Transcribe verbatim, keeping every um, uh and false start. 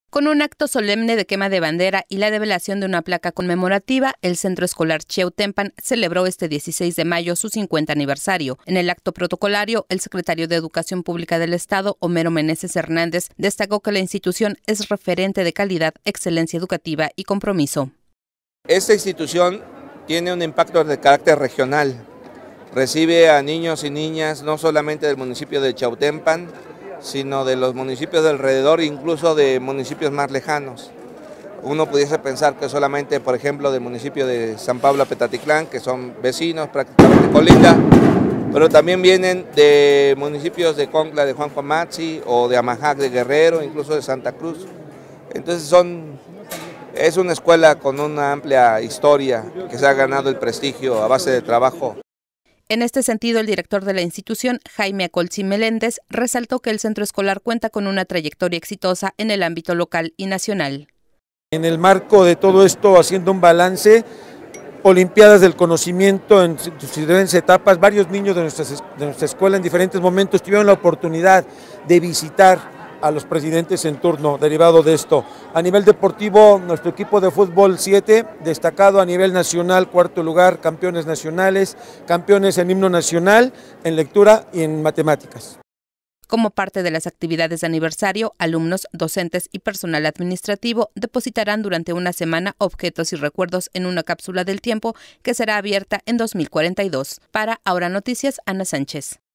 Con un acto solemne de quema de bandera y la develación de una placa conmemorativa, el Centro Escolar Chiautempan celebró este dieciséis de mayo su cincuenta aniversario. En el acto protocolario, el secretario de Educación Pública del Estado, Homero Meneses Hernández, destacó que la institución es referente de calidad, excelencia educativa y compromiso. Esta institución tiene un impacto de carácter regional. Recibe a niños y niñas no solamente del municipio de Chiautempan, sino de los municipios de alrededor, incluso de municipios más lejanos. Uno pudiese pensar que solamente, por ejemplo, del municipio de San Pablo Petatitlán, que son vecinos, prácticamente colinda, pero también vienen de municipios de Concla de Juan Comatzi o de Amajac de Guerrero, incluso de Santa Cruz. Entonces son, es una escuela con una amplia historia que se ha ganado el prestigio a base de trabajo. En este sentido, el director de la institución, Jaime Acolzi Meléndez, resaltó que el centro escolar cuenta con una trayectoria exitosa en el ámbito local y nacional. En el marco de todo esto, haciendo un balance, Olimpiadas del Conocimiento en sus diferentes etapas, varios niños de nuestra, de nuestra escuela en diferentes momentos tuvieron la oportunidad de visitar a los presidentes en turno, derivado de esto. A nivel deportivo, nuestro equipo de fútbol siete, destacado a nivel nacional, cuarto lugar, campeones nacionales, campeones en himno nacional, en lectura y en matemáticas. Como parte de las actividades de aniversario, alumnos, docentes y personal administrativo depositarán durante una semana objetos y recuerdos en una cápsula del tiempo que será abierta en dos mil cuarenta y dos. Para Ahora Noticias, Ana Sánchez.